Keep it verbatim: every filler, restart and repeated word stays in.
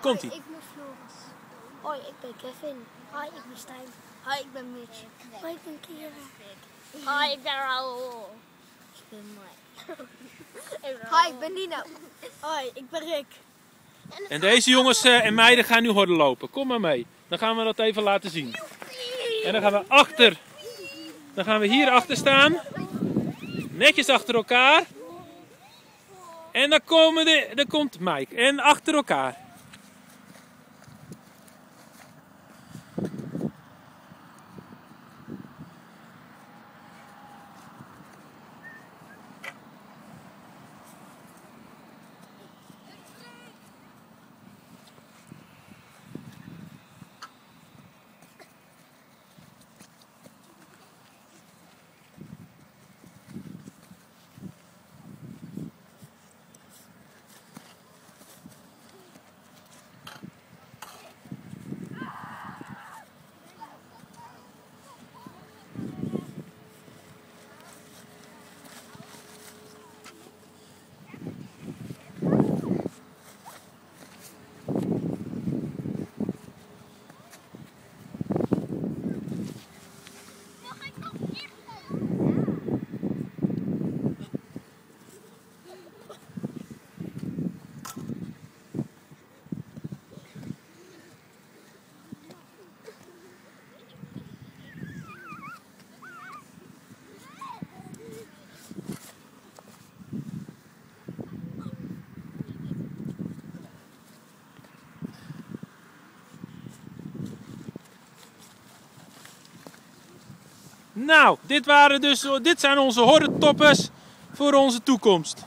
komt ie. Hoi, ik ben Floris. Hoi, ik ben Kevin. Hoi, ik ben Stijn. Hoi, ik ben Mitch. Hoi, ik ben Kira. Hoi, ik ben Raoul. Ik ben Mike. Hoi, ik ben Nino. Hoi, ik ben Rick. En deze jongens en meiden gaan nu horden lopen. Kom maar mee. Dan gaan we dat even laten zien. En dan gaan we achter. Dan gaan we hier achter staan. Netjes achter elkaar. En dan, komen de, dan komt Mike. En achter elkaar. Nou, dit, waren dus, dit zijn onze hordetoppers voor onze toekomst.